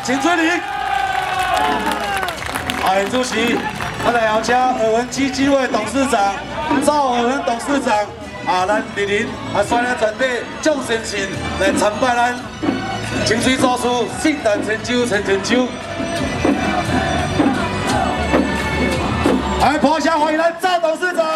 请追礼。主席，来邀请耳闻基金会董事长赵耳闻董事长咱莅临率领全体众先生来参拜咱清水祖师圣诞千秋千秋。破下欢迎咱赵董事长。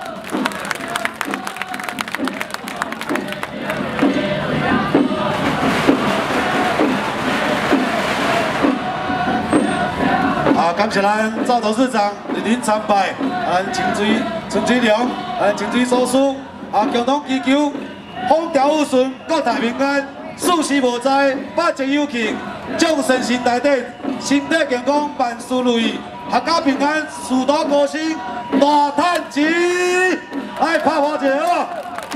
感谢咱赵董事长莅临参拜，咱清水春水龙，清水祖师，共同祈求风调雨顺，国泰民安，事事无灾，百节有庆，众先生内底身体健康，万事如意，阖家平安，事多高兴，大赚钱，来拍花者哦！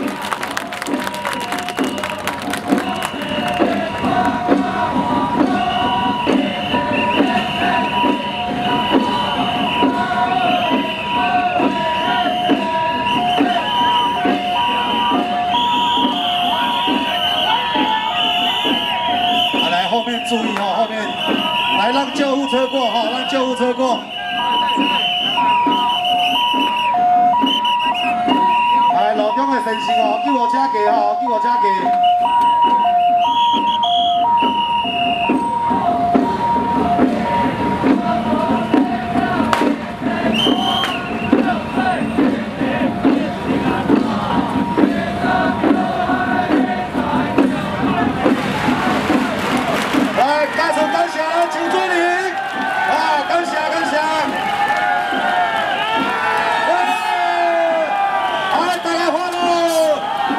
后面注意后面来让救护车过让救护车过。路中的先生救护车过救护车过。感谢咱请追礼，感谢。大家欢乐，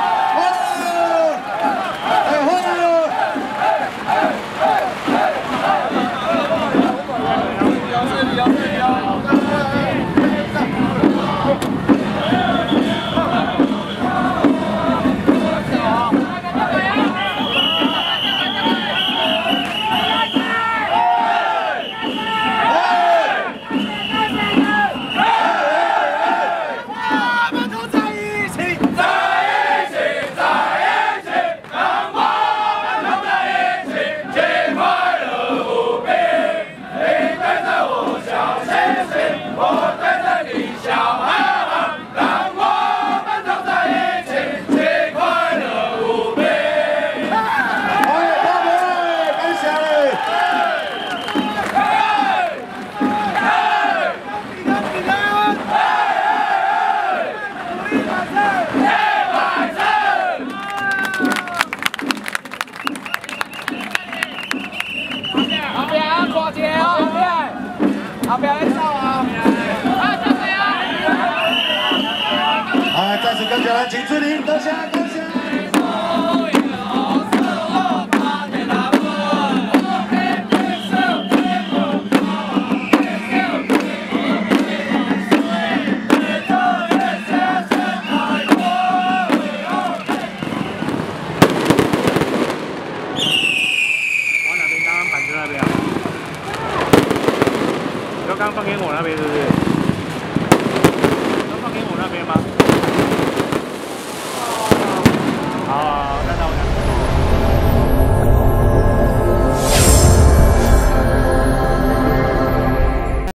后边在走啊！再次感谢咱请追礼，多谢感谢。 往哪边？刚刚板子那边啊？ 刚放给我那边是不是？刚放给我那边吗？